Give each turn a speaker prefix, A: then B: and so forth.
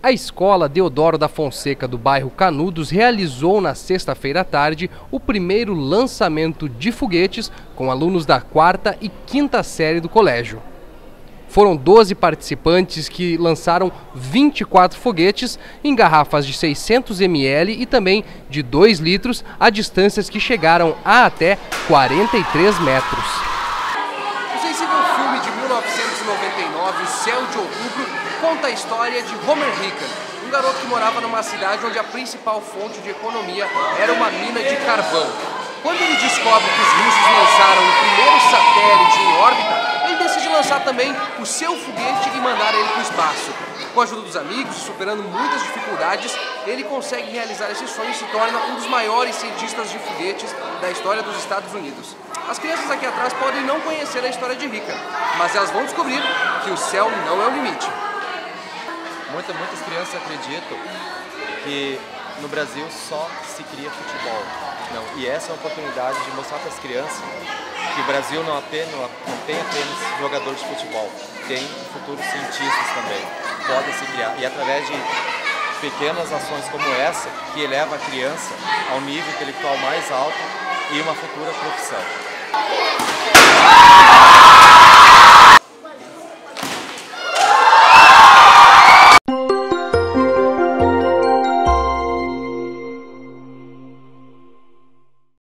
A: A escola Deodoro da Fonseca do bairro Canudos realizou na sexta-feira à tarde o primeiro lançamento de foguetes com alunos da 4ª e 5ª série do colégio. Foram 12 participantes que lançaram 24 foguetes em garrafas de 600 ml e também de 2 litros a distâncias que chegaram a até 43 metros.
B: O sensível filme de 1999, O Céu de Outubro, conta a história de Homer Hickam, um garoto que morava numa cidade onde a principal fonte de economia era uma mina de carvão. Quando ele descobre que os russos lançaram o primeiro satélite em órbita, ele decide lançar também o seu foguete e mandar ele para o espaço. Com a ajuda dos amigos e superando muitas dificuldades, ele consegue realizar esse sonho e se torna um dos maiores cientistas de foguetes da história dos Estados Unidos. As crianças aqui atrás podem não conhecer a história de Hickam, mas elas vão descobrir que o céu não é o limite.
C: Muitas crianças acreditam que no Brasil só se cria futebol. Não, e essa é a oportunidade de mostrar para as crianças que o Brasil não tem apenas jogadores de futebol, tem futuros cientistas também, podem se criar. E através de pequenas ações como essa, que eleva a criança a um nível intelectual mais alto e uma futura profissão.